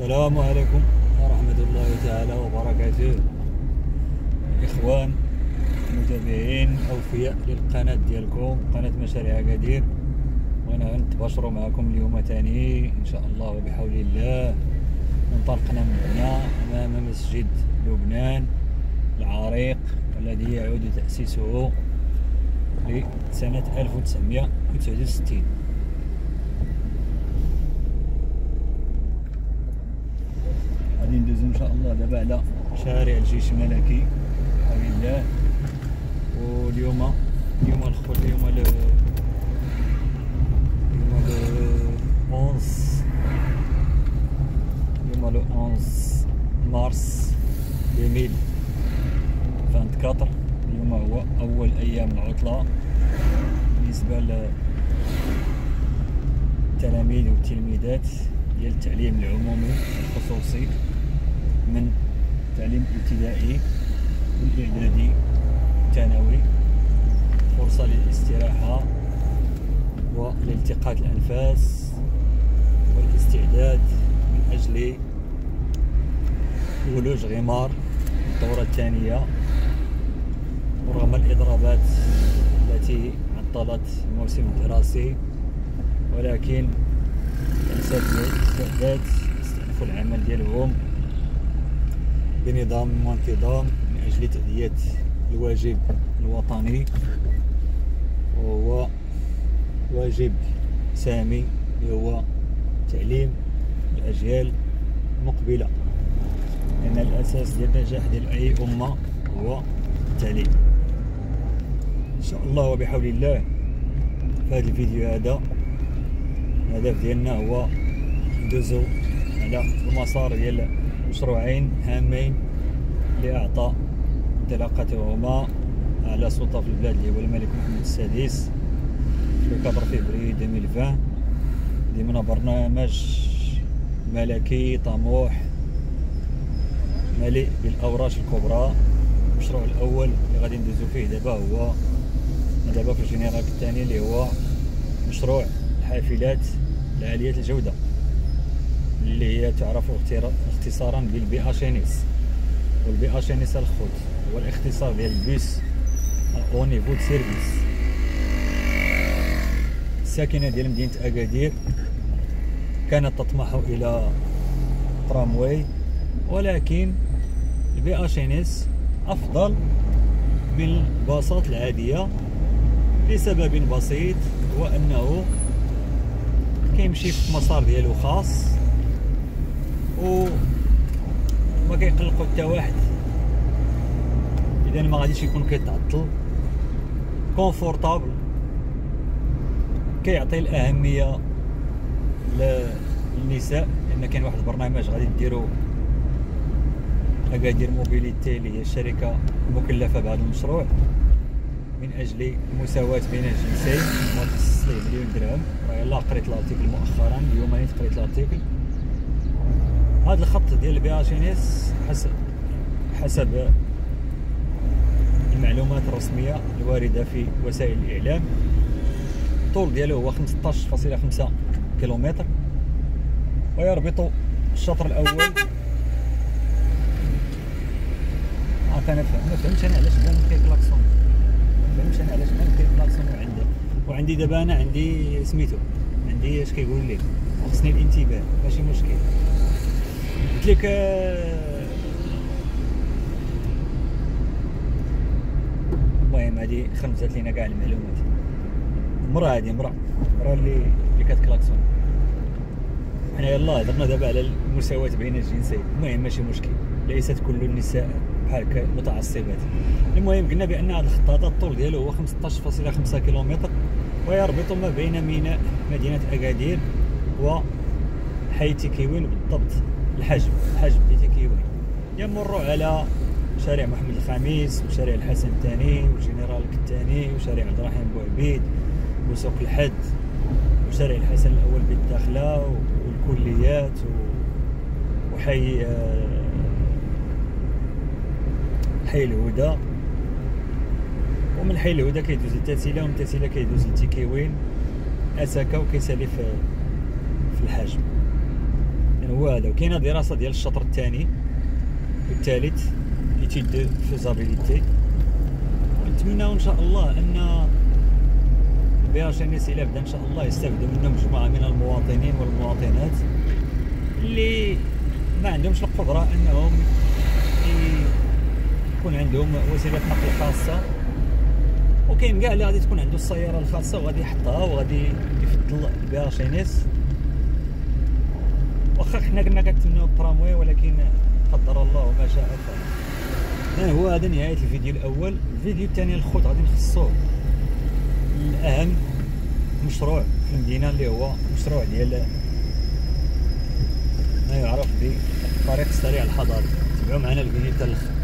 السلام عليكم ورحمة الله تعالى وبركاته. إخوان متابعين أوفياء للقناة ديالكم قناة مشاريع أكادير، وانا نتباشروا معكم اليوم تاني إن شاء الله وبحول الله. انطلقنا من هنا أمام مسجد لبنان العريق الذي يعود تأسيسه لسنة 1969. غادي ندوزو ان شاء الله دابا على شارع الجيش الملكي بحول الله. واليوم الخوت اليوم ل 11 مارس 2024. اليوم هو اول ايام العطله بالنسبه للتلاميذ والتلميذات ديال التعليم العمومي الخصوصي من التعليم الابتدائي والاعدادي والثانوي. فرصه للاستراحه والالتقاط الانفاس والاستعداد من اجل ولوج غمار الدوره الثانيه، ورغم الاضرابات التي عطلت الموسم الدراسي، ولكن الأساتذة استأنفوا العمل ديالهم بنظام وانتظام من أجل تأدية الواجب الوطني، وهو واجب سامي اللي هو تعليم الأجيال المقبلة، لأن الأساس ديال النجاح ديال أي أمة هو التعليم. إن شاء الله وبحول الله في هذا الفيديو هذا الهدف ديالنا هو ندوزو على المسار ديال مشروعين هامين اللي اعطى انطلاقتهما على سلطة في البلاد اللي هو الملك محمد السادس في 4 فبراير 2020 ضمن برنامج ملكي طموح مليء بالاوراش الكبرى. المشروع الاول اللي غادي ندوزو فيه دابا هو دابا في الجنرال الثاني اللي هو مشروع الحافلات العالية الجودة اللي هي تعرف اختصارا بالبي اش ان اس. والبي اش ان اس الخوت هو الاختصار ديال البيس او نيفو دو سيرفيس. الساكنة ديال مدينة أكادير كانت تطمح الى ترامواي، ولكن البي اش ان اس افضل من الباصات العادية لسبب بسيط، هو انه كيمشي في مسار ديالو خاص وما كيقلقو حتى واحد، اذا ما غاديش يكون كيتعطل، كونفورطابل، كيعطي الاهميه للنساء، لان كاين واحد البرنامج غادي ديرو أكادير موبيليتي اللي هي الشركه المكلفه بهذا المشروع من اجل المساواه بين الجنسين، مخصص ليه مليون درهم. يلاه قريت الارتيكل مؤخرا، اليوم نيت قريت الارتيكل. هذا الخط ديال البي اش ان اس حسب المعلومات الرسميه الوارده في وسائل الاعلام، الطول ديالو هو 15.5 كيلومتر، ويربط الشطر الاول. انا ما فهمتش انا علاش بان كيكلاكسون، وعندي دابا انا عندي سميتو، عندي اش كيقول لي خصني الانتباه، ماشي مشكل. قلت لك المهم هادي خرجت لينا كاع المعلومات. مرة اللي كتكلاكسون. حنا يلاه هضرنا دابا على المساواة بين الجنسين، المهم ماشي مشكل، ليست كل النساء بحال هكا متعصبات. المهم قلنا بان هذا الخط هذا الطول ديالو هو 15.5 كيلومتر، ويربط ما بين ميناء مدينة أكادير وحي تيكيوين، بالضبط الحجم ديال تيكيوين. يمر على شارع محمد الخامس وشارع الحسن الثاني والجنرال الثاني وشارع عبد الرحيم بوعبيد وسوق الحد وشارع الحسن الاول بالداخله والكليات وحي الهدى. ومن حي الهدى كيدوز للتاسيله، ومن التاسيله كيدوز لتيكيوين اساكا وكيسالي في الحجم. يعني هو هذا. وكاينه دراسه ديال الشطر الثاني والثالث اللي تيدير فيزابيليتي. ونتمناو ان شاء الله ان البي اش ان اس الى بدا ان شاء الله يستافدوا منه مجموعه من المواطنين والمواطنات اللي ما عندهمش القدره انهم يكون عندهم وسيله نقل خاصه. وكاين كاع اللي غادي تكون عنده السياره الخاصه وغادي يحطها وغادي يفضل البي اش ان اس. واخا حنا كنا كنتمناو الترامواي ولكن قدر الله ما شاء فعل. هو هذا نهايه الفيديو الاول. الفيديو الثاني الخوت غادي نخصوه الاهم مشروع في المدينه اللي هو مشروع ديال ما يعرف بالطريق السريع الحضاري. تبعوا معنا الفيديو حتى الاخر.